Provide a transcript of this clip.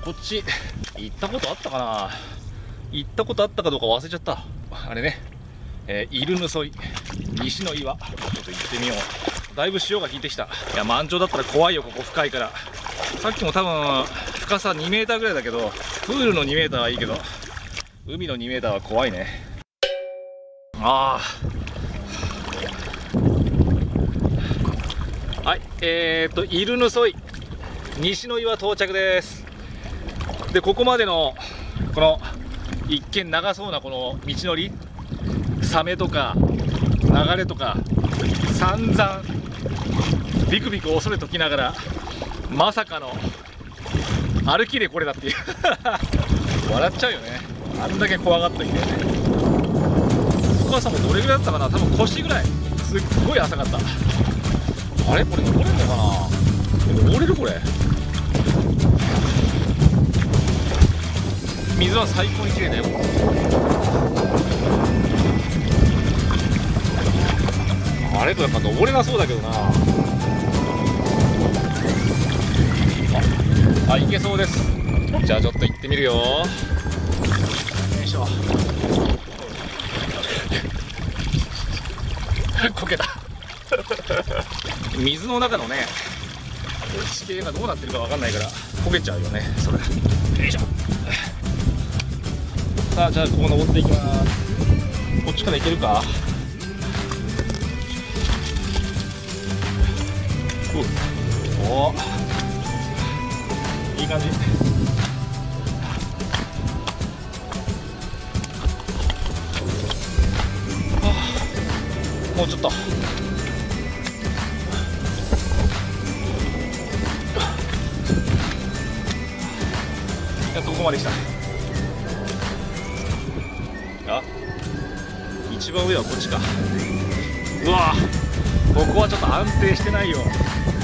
こっち行ったことあったかな。行ったことあったかどうか忘れちゃった。あれね、イルヌソイ西の岩、ちょっと行ってみよう。だいぶ潮が引いてきた。いや、満潮だったら怖いよ、ここ深いから。さっきも多分深さ2メーターぐらいだけど、プールの2メーターはいいけど海の2メーターは怖いね。ああ、はい、イルヌソイ西の岩到着です。で、ここまでのこの一見長そうなこの道のり、サメとか流れとか散々ビクビク恐れときながら、まさかの歩きでこれだっていう笑っちゃうよね。あんだけ怖がっといてね。深さもどれぐらいだったかな。多分腰ぐらい。すっごい浅かった。あれ、これ登れるのかな。登れるこれ。水は最高に綺麗だよ。あれとやっぱ登れなそうだけどな。あ、行けそうです。じゃあちょっと行ってみるよ。よいしょ。こけた水の中のね地形がどうなってるかわかんないからこけちゃうよね、それ。よいしょ。さあ、じゃあここ登っていきます。こっちから行けるか。おお、いい感じ。もうちょっと。やっとここまで来た。あ、一番上はこっちか。うわ、ここはちょっと安定してないよ。